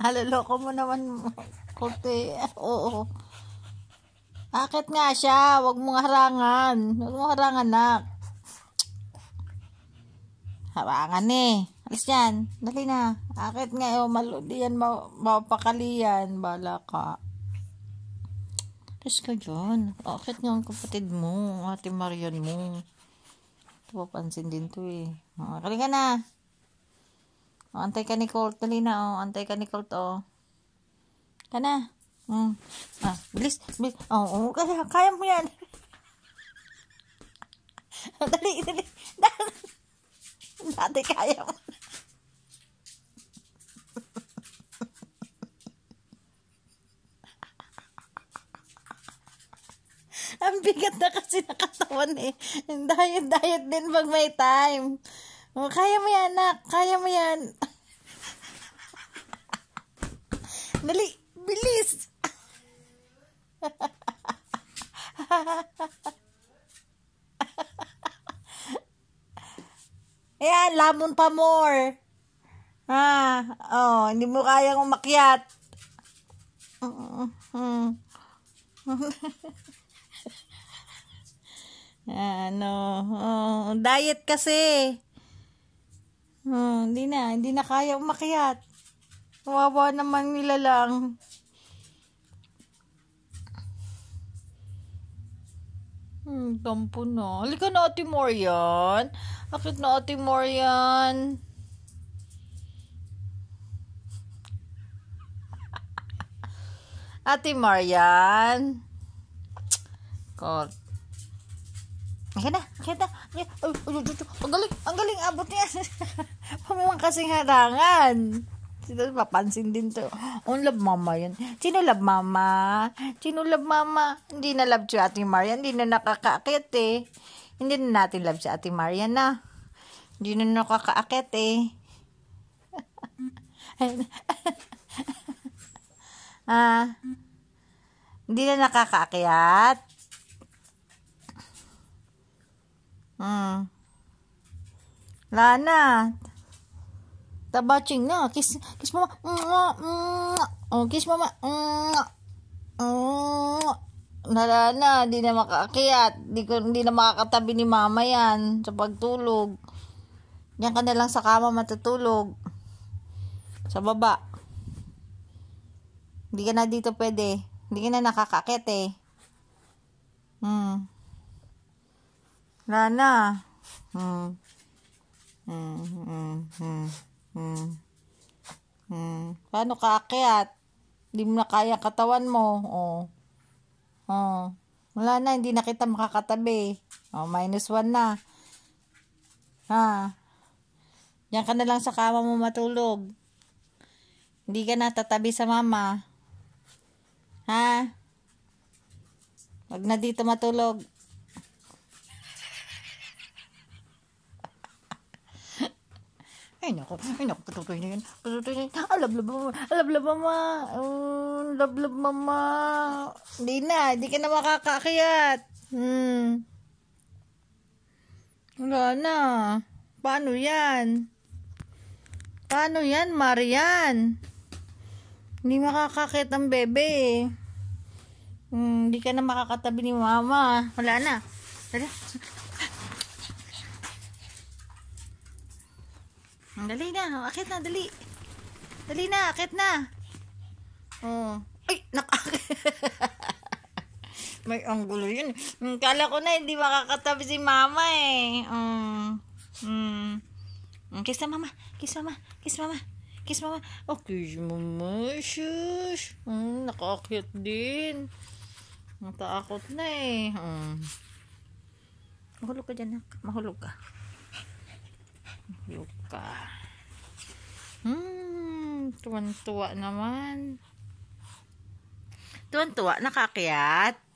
Haloloko mo naman, Kote. Oo. Akit nga siya. Huwag mong harangan. Huwag mong harangan, nak. Harangan eh. Alis yan. Dali na. Akit nga. Diyan mapakalian. Bala ka. Alis ka dyan. Akit nga ang kapatid mo. Ate Marian mo. Ito papansin din to eh. Kali ka na. Antay ka ni Colt. Dali na. Antay ka ni Colt. Ka na. Bilis. Kaya mo yan. Dali. Dati kaya mo. Ang bigat na kasi nakatawan eh. Diet din pag may time. Kaya mo yan, nak. Kaya mo yan. Dali. Bilis. Ayan, lamon pa more. Hindi mo kayang umakyat. Diet kasi. Hindi na kaya umakyat. Kawawa naman nila lang. Tampo na. Halika na, Ate Marian. Akit na, Ate Marian. Ate Marian. God. Akit na. Ang galing abot niya. Pamang kasing harangan. Sino papansin din to. Love mama yan. Sino love mama? Hindi na love si Ate Marian. Hindi na nakakaakit eh. Hindi na natin love si Ate Marian na. Hindi na nakakaakit eh. Hindi na nakakaakyat. Lana. Tabaching na. Kiss mama. Kiss mama. Na, di na makaakyat. Di na makakatabi ni mama yan sa pagtulog. Diyan ka na lang sa kama matutulog. Sa baba. Hindi ka na dito pwede. Hindi ka na nakakaakyat eh. Lana. Paano kaakyat? Hindi mo na kaya katawan mo. Wala na, hindi na kita makakatabi. -1 na. Diyan ka na lang sa kama mo matulog. Hindi ka na tatabi sa mama. Wag na dito matulog. Ay, naku, patutoy na yan. Love mama. Hindi ka na makakaakyat. Wala na. Paano yan, Marian? Hindi makakaakyat ang bebe. Hindi ka na makakatabi ni mama. Wala na. Dali na, akit na, dali. Dali na, akit na. Ay, may anggulo yun. Kala ko na hindi makakatabi si mama eh. Kiss na mama. Kiss mama. Kiss mama. Shush. Nakakit din. Natakot na eh. Mahulog ka dyan, nak. Mahulog ka. Tuwan-tuwa naman. Nakaakyat.